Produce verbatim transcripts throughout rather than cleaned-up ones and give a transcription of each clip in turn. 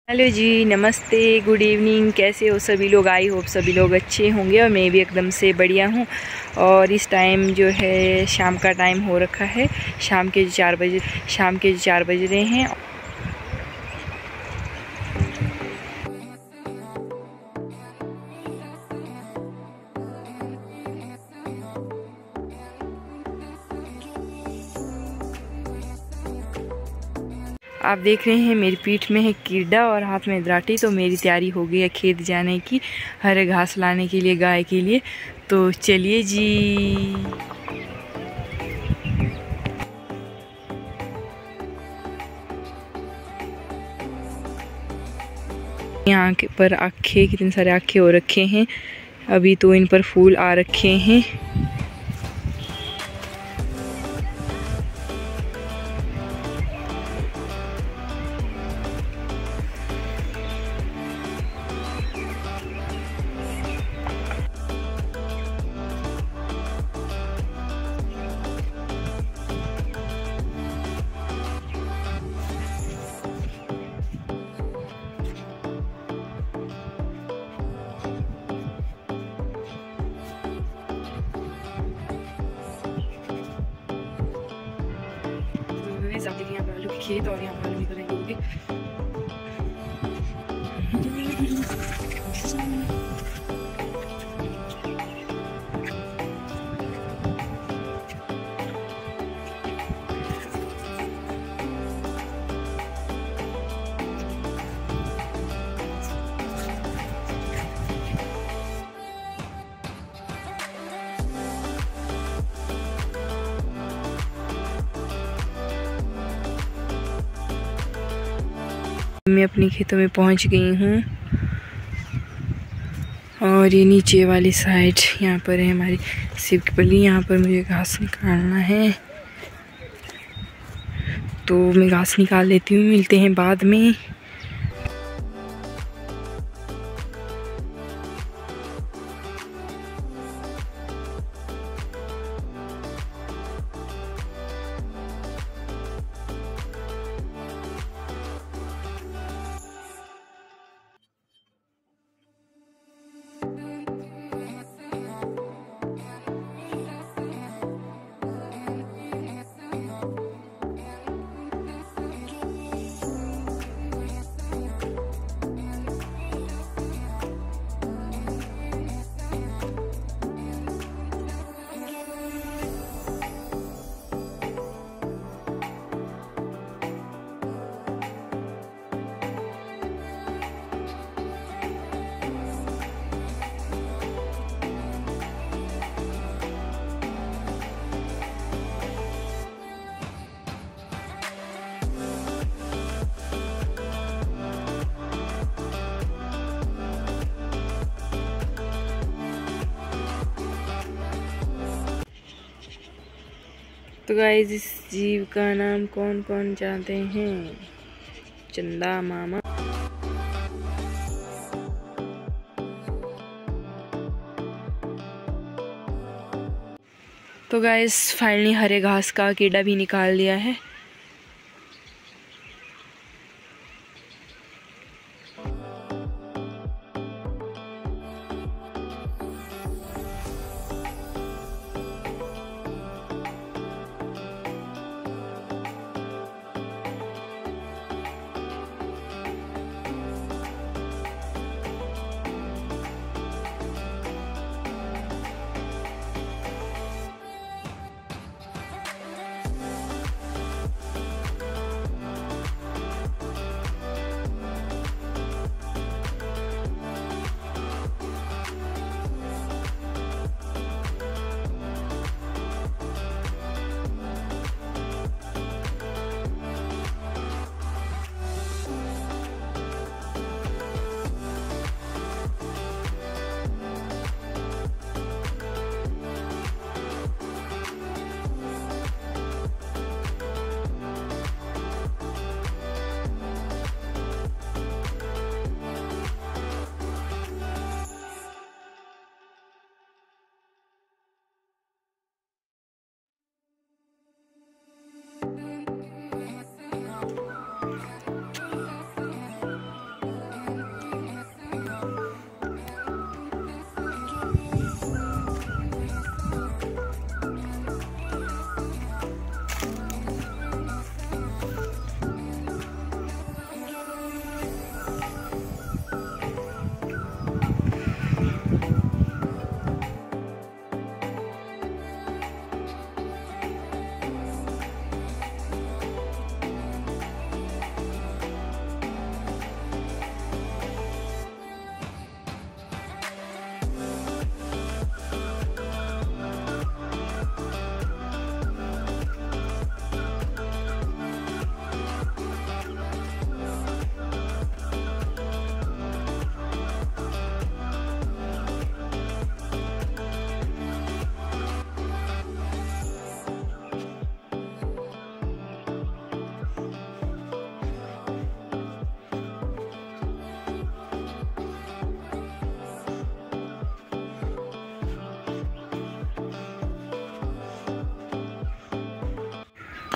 Hello जी, नमस्ते, good evening. कैसे हो सभी लोग? आई होप सभी लोग अच्छे होंगे और मैं भी एकदम से बढ़िया हूँ। और इस टाइम जो है शाम का टाइम हो रखा है। शाम के चार बजे शाम के चार बज रहे हैं। आप देख रहे हैं मेरी पीठ में है कीड़ा और हाथ में दराटी। तो मेरी तैयारी हो गई है खेत जाने की, हरे घास लाने के लिए गाय के लिए। तो चलिए जी। यहाँ के पर आखे कितने सारे आखे हो रखे हैं। अभी तो इन पर फूल आ रखे हैं। आप देखिए यहाँ पर आलू के खेत और यहाँ पर आलू निकल रहे होंगे। मैं अपने खेतों में पहुंच गई हूँ और ये नीचे वाली साइड यहाँ पर है हमारी सेब की पल्ली। यहाँ पर मुझे घास निकालना है तो मैं घास निकाल लेती हूँ। मिलते हैं बाद में। तो गाइस, इस जीव का नाम कौन कौन जानते हैं? चंदा मामा। तो गाइस, फाइनली हरे घास का कीड़ा भी निकाल दिया है।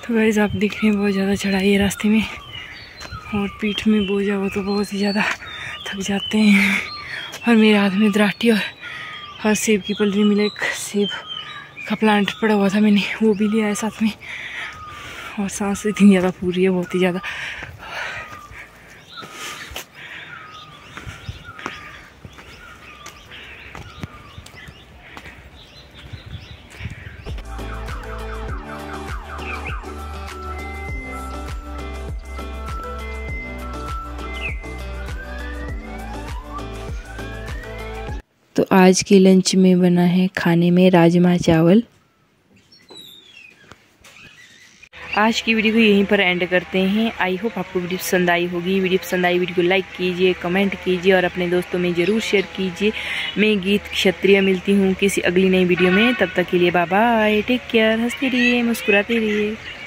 तो गाइस आप देख रहे हैं बहुत ज़्यादा चढ़ाई है रास्ते में, और पीठ में बोझा हो तो बहुत ही ज़्यादा थक जाते हैं। और मेरे हाथ में दराटी और, और सेब की पलरी मिले, एक सेब का प्लांट पड़ा हुआ था, मैंने वो भी लिया है साथ में। और सांस इतनी ज़्यादा फूल रही है, बहुत ही ज़्यादा। तो आज के लंच में बना है खाने में राजमा चावल। आज की वीडियो को यहीं पर एंड करते हैं। आई होप आपको वीडियो पसंद आई होगी। वीडियो पसंद आई वीडियो को लाइक कीजिए, कमेंट कीजिए और अपने दोस्तों में ज़रूर शेयर कीजिए। मैं गीत क्षत्रिय मिलती हूँ किसी अगली नई वीडियो में। तब तक के लिए बाय बाय, टेक केयर, हंसते रहिए, मुस्कुराते रहिए।